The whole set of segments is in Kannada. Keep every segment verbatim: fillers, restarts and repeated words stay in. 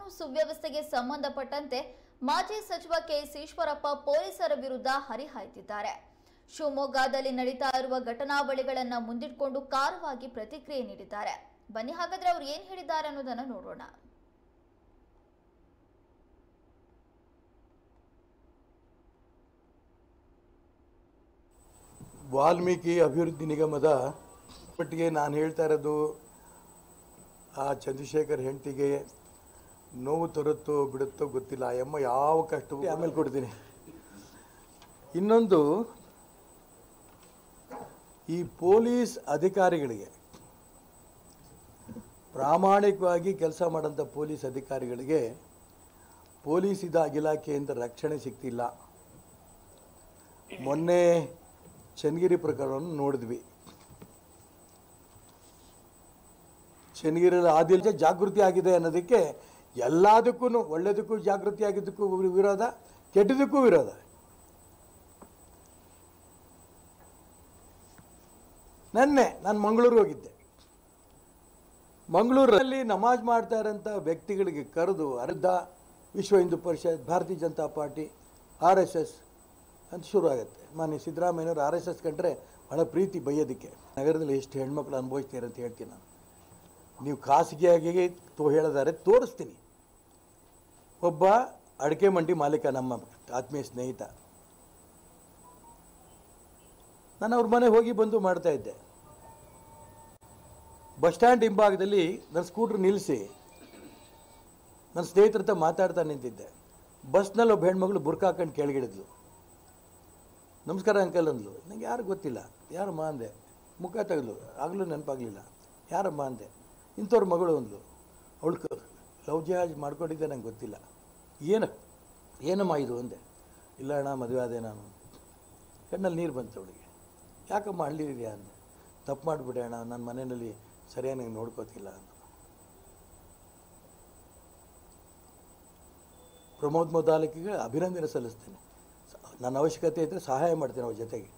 ಕಾನೂನು ಸುವ್ಯವಸ್ಥೆಗೆ ಸಂಬಂಧಪಟ್ಟಂತೆ ಮಾಜಿ ಸಚಿವ ಕೆಎಸ್ ಈಶ್ವರಪ್ಪ ಪೊಲೀಸರ ವಿರುದ್ಧ ಹರಿಹಾಯ್ದಿದ್ದಾರೆ. ಶಿವಮೊಗ್ಗದಲ್ಲಿ ನಡೀತಾ ಇರುವ ಘಟನಾವಳಿಗಳನ್ನು ಮುಂದಿಟ್ಟುಕೊಂಡು ಖಾರವಾಗಿ ಪ್ರತಿಕ್ರಿಯೆ ನೀಡಿದ್ದಾರೆ. ಬನ್ನಿ ಹಾಗಾದ್ರೆ ಅವರು ಏನು ಹೇಳಿದ್ದಾರೆ ಅನ್ನೋದನ್ನ ನೋಡೋಣ. ವಾಲ್ಮೀಕಿ ಅಭಿವೃದ್ಧಿ ನಿಗಮದ ಮಟ್ಟಿಗೆ ನಾನು ಹೇಳ್ತಾ ಇರೋದು ಆ ಚಂದ್ರಶೇಖರ್ ಹೆಂಡತಿಗೆ ನೋವು ತರುತ್ತೋ ಬಿಡುತ್ತೋ ಗೊತ್ತಿಲ್ಲ. ಅಮ್ಮ ಯಾವ ಕಷ್ಟ ಆಮೇಲೆ ಕೊಡ್ತೀನಿ. ಇನ್ನೊಂದು, ಈ ಪೊಲೀಸ್ ಅಧಿಕಾರಿಗಳಿಗೆ, ಪ್ರಾಮಾಣಿಕವಾಗಿ ಕೆಲಸ ಮಾಡೋಂಥ ಪೊಲೀಸ್ ಅಧಿಕಾರಿಗಳಿಗೆ ಪೊಲೀಸ್ ಇಲಾಖೆಯಿಂದ ರಕ್ಷಣೆ ಸಿಗ್ತಿಲ್ಲ. ಮೊನ್ನೆ ಚನ್ನಗಿರಿ ಪ್ರಕರಣವನ್ನು ನೋಡಿದ್ವಿ. ಚನ್ನಗಿರಿಯಲ್ಲಿ ಆದಿಲ್ ಜಾಗೃತಿ ಆಗಿದೆ ಅನ್ನೋದಕ್ಕೆ ಎಲ್ಲದಕ್ಕೂ, ಒಳ್ಳೆಯದಕ್ಕೂ ಜಾಗೃತಿ ಆಗಿದ್ದಕ್ಕೂ ವಿರೋಧ, ಕೆಟ್ಟದಕ್ಕೂ ವಿರೋಧ. ನೆನ್ನೆ ನಾನು ಮಂಗಳೂರು ಹೋಗಿದ್ದೆ. ಮಂಗಳೂರಲ್ಲಿ ನಮಾಜ್ ಮಾಡ್ತಾ ಇರೋಂಥ ವ್ಯಕ್ತಿಗಳಿಗೆ ಕರೆದು ಅರ್ಧ ವಿಶ್ವ Hindu Parishad, Bharatiya Janata party, R S S ಅಂತ ಶುರು ಆಗುತ್ತೆ. ಮಾನ್ಯ ಸಿದ್ದರಾಮಯ್ಯನವರು ಆರ್ ಎಸ್ ಎಸ್ ಕಂಡ್ರೆ ಭಾಳ ಪ್ರೀತಿ ಬೈಯೋದಕ್ಕೆ. ನಗರದಲ್ಲಿ ಎಷ್ಟು ಹೆಣ್ಮಕ್ಳು ಅನುಭವಿಸ್ತೀರ ಅಂತ ಹೇಳ್ತೀನಿ ನಾನು. ನೀವು ಖಾಸಗಿಯಾಗಿ ತೋ ಹೇಳಿದಾರೆ ತೋರಿಸ್ತೀನಿ. ಒಬ್ಬ ಅಡಿಕೆ ಮಂಡಿ ಮಾಲೀಕ, ನಮ್ಮ ಆತ್ಮೀಯ ಸ್ನೇಹಿತ, ನಾನು ಅವ್ರ ಮನೆ ಹೋಗಿ ಬಂದು ಮಾಡ್ತಾ ಇದ್ದೆ. ಬಸ್ ಸ್ಟ್ಯಾಂಡ್ ಹಿಂಭಾಗದಲ್ಲಿ ನನ್ನ ಸ್ಕೂಟ್ರ್ ನಿಲ್ಲಿಸಿ ನನ್ನ ಸ್ನೇಹಿತರ ಹತ್ರ ಮಾತಾಡ್ತಾ ನಿಂತಿದ್ದೆ. ಬಸ್ನಲ್ಲಿ ಒಬ್ಬ ಹೆಣ್ಮಗಳು ಬುರ್ಕ ಹಾಕೊಂಡು ಕೆಳಗಿಳಿದ್ಲು. ನಮಸ್ಕಾರ ಅಂಕಲ್ ಅಂದ್ಲು. ನನಗೆ ಯಾರು ಗೊತ್ತಿಲ್ಲ. ಯಾರಮ್ಮ ಅಂದೆ. ಮುಖ ತೆಗೆದ್ಲು. ಆಗಲೂ ನೆನಪಾಗಲಿಲ್ಲ. ಯಾರಮ್ಮ ಅಂದೆ. ಇಂಥವ್ರ ಮಗಳು ಅಂದ್ಲು. ಅವಳು ಲವ್ ಜಿಹಾಜ್ ಮಾಡ್ಕೊಂಡಿದ್ದೆ, ನಂಗೆ ಗೊತ್ತಿಲ್ಲ. ಏನು ಏನಮ್ಮ ಇದು ಅಂದೆ. ಇಲ್ಲ ಅಣ್ಣ, ಮದುವೆ ಆದೆ ನಾನು. ಕಣ್ಣಲ್ಲಿ ನೀರು ಬಂತು ಅವಳಿಗೆ. ಯಾಕಮ್ಮ ಹಳ್ಳಿದೆಯಾ ಅಂದೆ. ತಪ್ಪು ಮಾಡಿಬಿಟ್ಟೆ ಅಣ್ಣ, ನನ್ನ ಮನೆಯಲ್ಲಿ ಸರಿಯಾಗಿ ನಂಗೆ ನೋಡ್ಕೋತಿಲ್ಲ ಅಂದ. ಪ್ರಮೋದ್ ಮುತಾಲಿಕ್ಗೆ ಅಭಿನಂದನೆ ಸಲ್ಲಿಸ್ತೇನೆ. ನನ್ನ ಅವಶ್ಯಕತೆ ಇದ್ದರೆ ಸಹಾಯ ಮಾಡ್ತೇನೆ ಅವ್ರ ಜೊತೆಗೆ.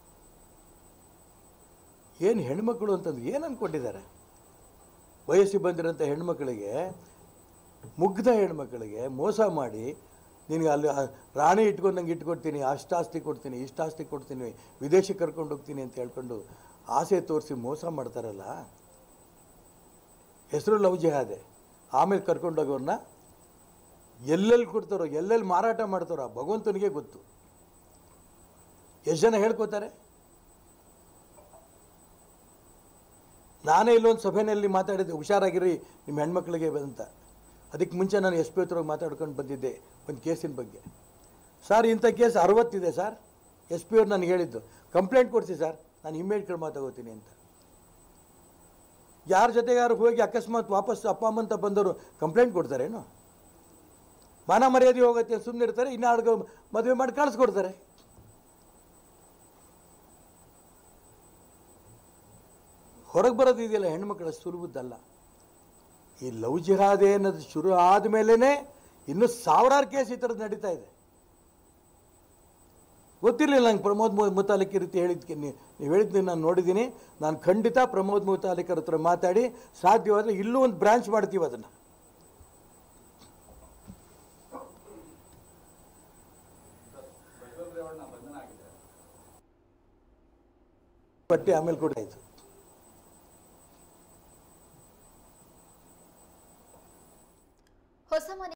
ಏನು ಹೆಣ್ಮಕ್ಳು ಅಂತಂದ್ರೆ ಏನು ಅಂದ್ಕೊಂಡಿದ್ದಾರೆ? ವಯಸ್ಸಿಗೆ ಬಂದಿರೋಂಥ ಹೆಣ್ಮಕ್ಳಿಗೆ, ಮುಗ್ಧ ಹೆಣ್ಮಕ್ಳಿಗೆ ಮೋಸ ಮಾಡಿ, ನಿನಗೆ ಅಲ್ಲಿ ರಾಣಿ ಇಟ್ಕೊಂಡು ನಂಗೆ ಇಟ್ಕೊಡ್ತೀನಿ, ಅಷ್ಟಾಸ್ತಿ ಕೊಡ್ತೀನಿ, ಇಷ್ಟಾಸ್ತಿ ಕೊಡ್ತೀನಿ, ವಿದೇಶಕ್ಕೆ ಕರ್ಕೊಂಡು ಹೋಗ್ತೀನಿ ಅಂತ ಹೇಳ್ಕೊಂಡು ಆಸೆ ತೋರಿಸಿ ಮೋಸ ಮಾಡ್ತಾರಲ್ಲ. ಹೆಸರು ಲವ್ ಜಿಹಾದೆ. ಆಮೇಲೆ ಕರ್ಕೊಂಡೋಗೋರನ್ನ ಎಲ್ಲೆಲ್ಲಿ ಕೊಡ್ತಾರೋ, ಎಲ್ಲೆಲ್ಲಿ ಮಾರಾಟ ಮಾಡ್ತಾರೋ ಭಗವಂತನಿಗೆ ಗೊತ್ತು. ಎಷ್ಟು ಜನ ಹೇಳ್ಕೊತಾರೆ? ನಾನೇ ಇಲ್ಲೊಂದು ಸಭೆಯಲ್ಲಿ ಮಾತಾಡಿದ್ದೆ, ಹುಷಾರಾಗಿರಿ ನಿಮ್ಮ ಹೆಣ್ಮಕ್ಳಿಗೆ ಅಂತ. ಅದಕ್ಕೆ ಮುಂಚೆ ನಾನು ಎಸ್ ಪಿ ಹತ್ರವಾಗಿ ಮಾತಾಡ್ಕೊಂಡು ಬಂದಿದ್ದೆ ಒಂದು ಕೇಸಿನ ಬಗ್ಗೆ. ಸರ್, ಇಂಥ ಕೇಸ್ ಅರವತ್ತಿದೆ ಸರ್. ಎಸ್ ಪಿ ಅವ್ರು ನನಗೆ ಹೇಳಿದ್ದು, ಕಂಪ್ಲೇಂಟ್ ಕೊಡಿಸಿ ಸರ್, ನಾನು ಇಮ್ಮಿಡಿಯೇಟ್ ಕ್ರಮ ತಗೋತೀನಿ ಅಂತ. ಯಾರ ಜೊತೆಗೆ ಯಾರು ಹೋಗಿ ಅಕಸ್ಮಾತ್ ವಾಪಸ್ ಅಪ್ಪ ಅಮ್ಮ ಅಂತ ಬಂದವರು ಕಂಪ್ಲೇಂಟ್ ಕೊಡ್ತಾರೇನು? ಮಾನ ಮರ್ಯಾದೆ ಹೋಗುತ್ತೆ, ಸುಮ್ಮನೆ ಇರ್ತಾರೆ. ಇನ್ನಾಡ್ಗೆ ಮದುವೆ ಮಾಡಿ ಕಳಿಸ್ಕೊಡ್ತಾರೆ. ಹೊರಗೆ ಬರೋದು ಇದೆಯಲ್ಲ ಹೆಣ್ಮಕ್ಳ ಸುಲಭದ್ದಲ್ಲ. ಈ ಲವ್ ಜಿಹಾದೆ ಅನ್ನೋದು ಶುರು ಆದಮೇಲೆ ಇನ್ನೂ ಸಾವಿರಾರು ಕೇಸ್ ಈ ಥರದ್ದು ನಡೀತಾ ಇದೆ. ಗೊತ್ತಿರಲಿಲ್ಲ ನಂಗೆ ಪ್ರಮೋದ್ ಮುತಾಲಿಕ್ ರೀತಿ ಹೇಳಿದ್ದಕ್ಕೆ. ನೀವು ಹೇಳಿದ್ದು ನಾನು ನೋಡಿದ್ದೀನಿ. ನಾನು ಖಂಡಿತ ಪ್ರಮೋದ್ ಮುತಾಲಿಕರ ಹತ್ರ ಮಾತಾಡಿ ಸಾಧ್ಯವಾದರೆ ಇಲ್ಲೂ ಒಂದು ಬ್ರಾಂಚ್ ಮಾಡ್ತೀವಿ. ಅದನ್ನು ಪಟ್ಟಿ ಆಮೇಲೆ ಕೊಡಾಯಿತು. ಹೊಸ